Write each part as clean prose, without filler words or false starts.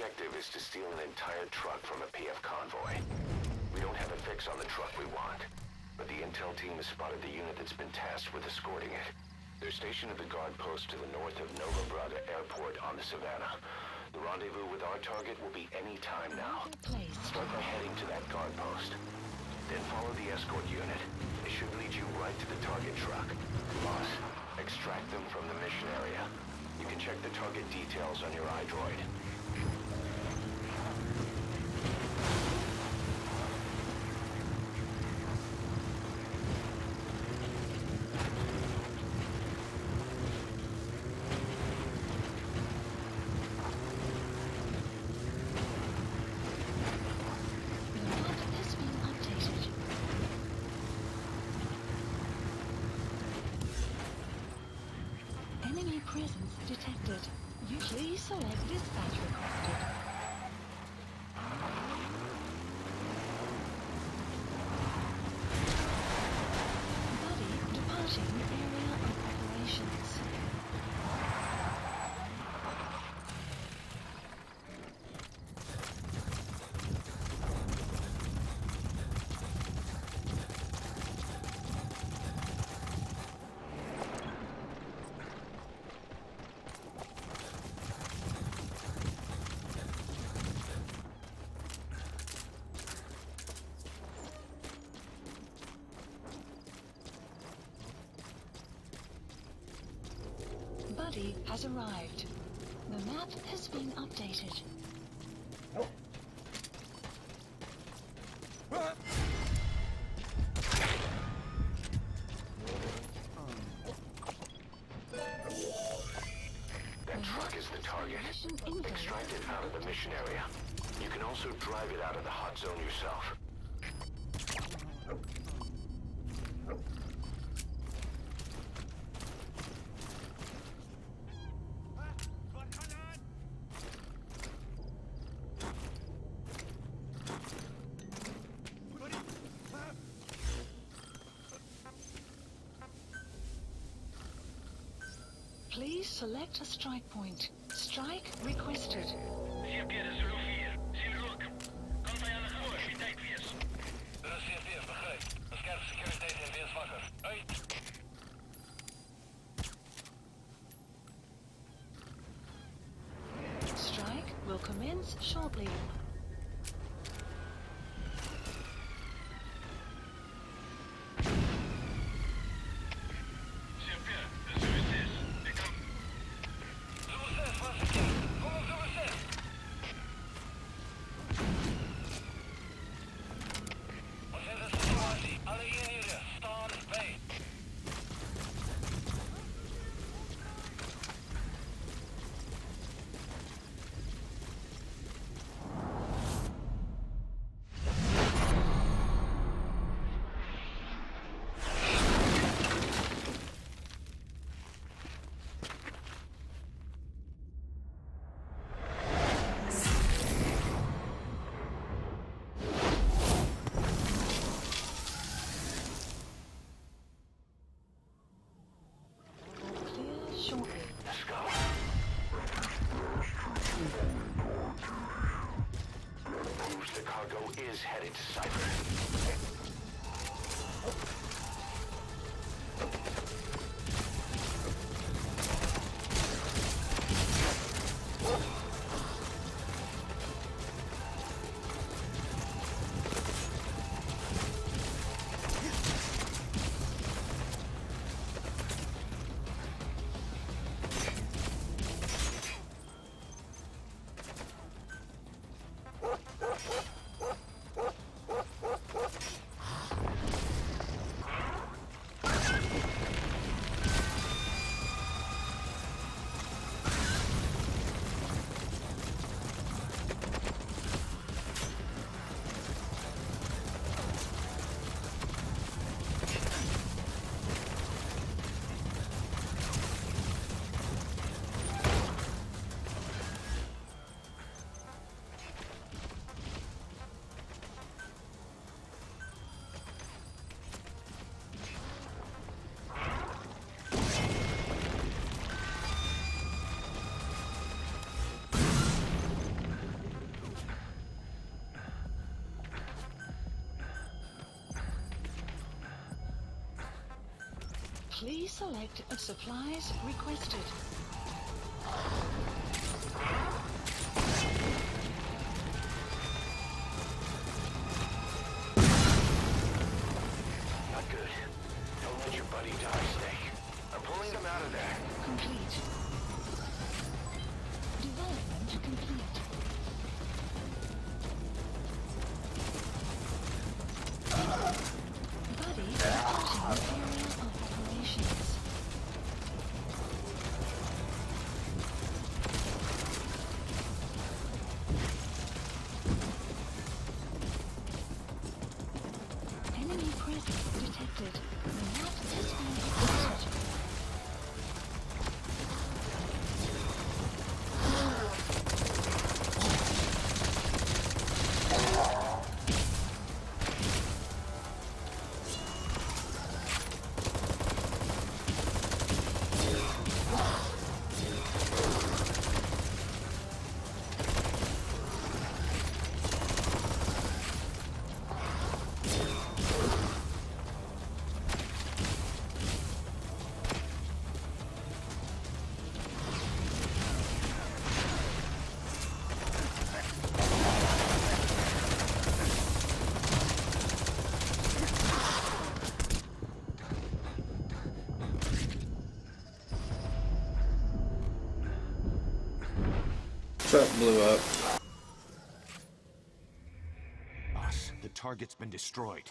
objective is to steal an entire truck from a PF convoy. We don't have a fix on the truck we want, but the intel team has spotted the unit that's been tasked with escorting it. They're stationed at the guard post to the north of Nova Brada Airport on the Savannah. The rendezvous with our target will be any time now. Start by heading to that guard post. Then follow the escort unit. It should lead you right to the target truck. Boss, extract them from the mission area. You can check the target details on your iDroid. Presence detected. Usually select dispatch requested. Buddy departing area of operations. Buddy has arrived. The map has been updated. That truck is the target. Extract it out of the mission area. You can also drive it out of the hot zone yourself. Please select a strike point. Strike requested. CP de Zulu 4. Zulu, komt hij aan de voor, wie tijd wees. De CP begrijpt. De scherpe securiteit en wees wakker. Uit! Strike will commence shortly. Is headed to Cypher. Please select supplies requested. Not good. Don't let your buddy die, Snake. I'm pulling them out of there. Complete. Development complete. Buddy starting area of operations. Enemy presence detected. The map has been updated. Truck blew up. Boss, the target's been destroyed.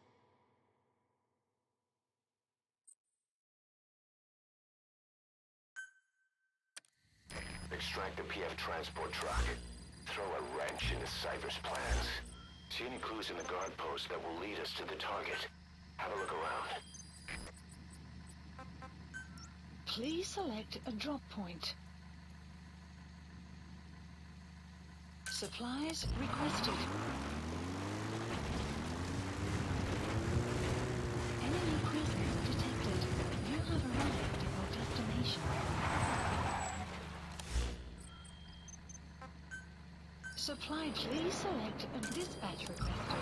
Extract the PF transport truck. Throw a wrench into Cypher's plans. See any clues in the guard post that will lead us to the target. Have a look around. Please select a drop point. Supplies requested. Enemy presence detected. You have arrived at your destination. Supply, please select a dispatch requested.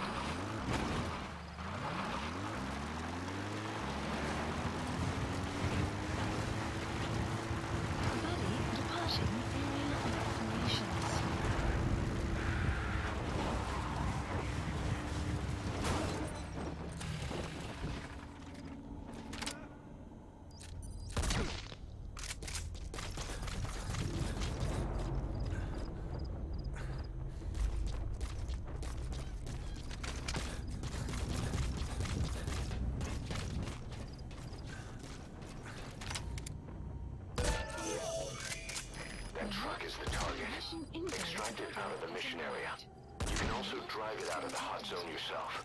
Buddy departing area of operations. That truck is the target. Extract it out of the mission area. You can also drive it out of the hot zone yourself.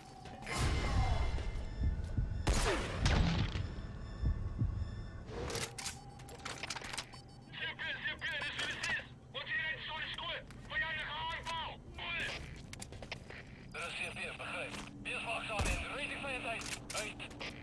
Er is CFTF, begrepen. Wees waakzaam en rating van je tijd. Uit.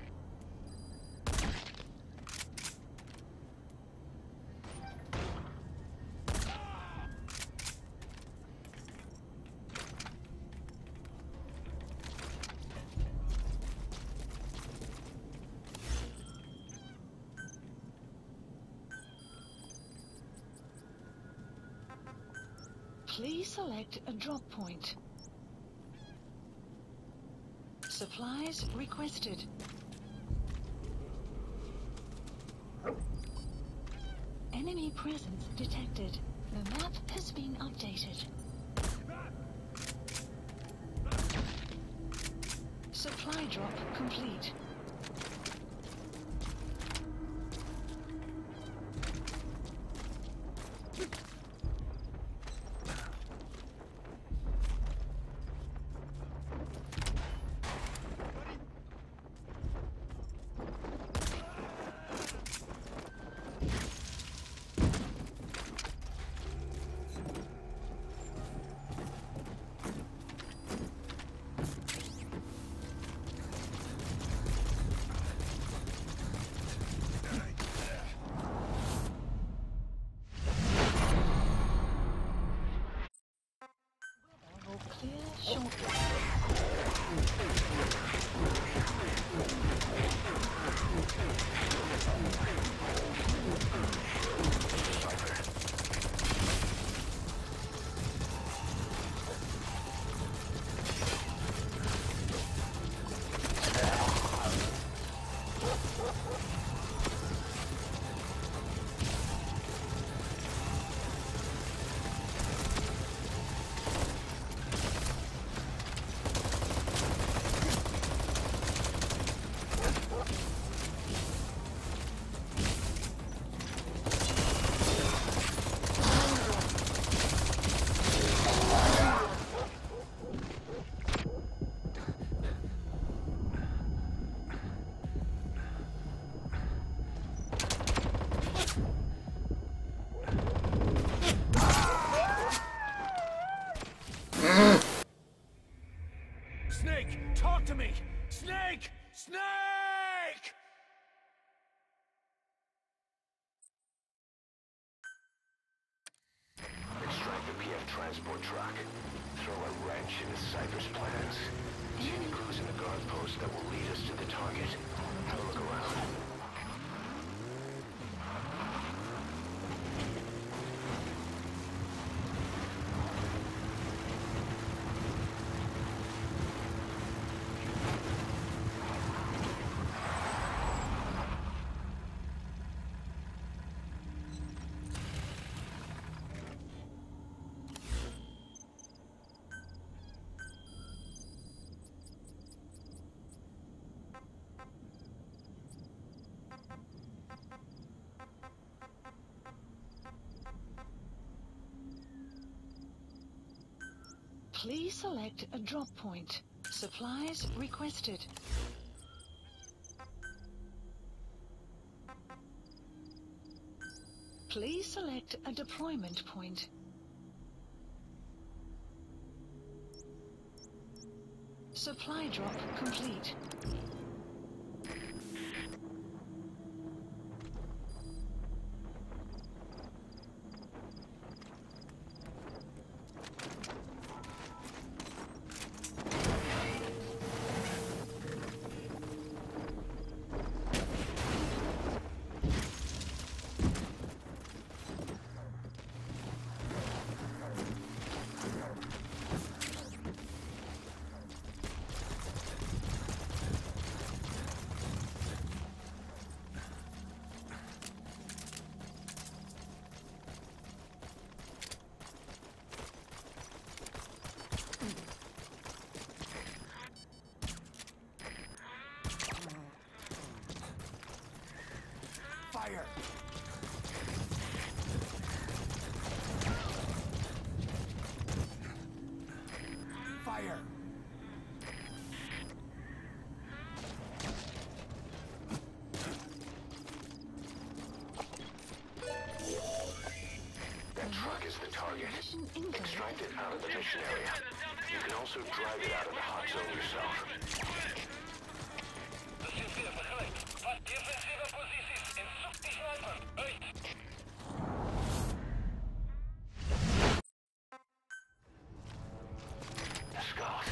Please select a drop point. Supplies requested. Enemy presence detected. The map has been updated. Supply drop complete. Talk to me! Snake! Snake! Extract the PF transport truck. Throw a wrench into Cypher's plans. See any clues in the guard post that will lead us to the target. Have a look around. Please select a drop point. Supplies requested. Please select a deployment point. Supply drop complete. Fire! Fire! That truck is the target. Extract it out of the mission area. You can also drive it out of the hot zone yourself. Засвети, выходи. Под дефенсивной позиции. Инструкты снайпер. Эй! Scott.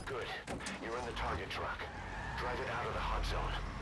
Good. You're in the target truck. Drive it out of the hot zone.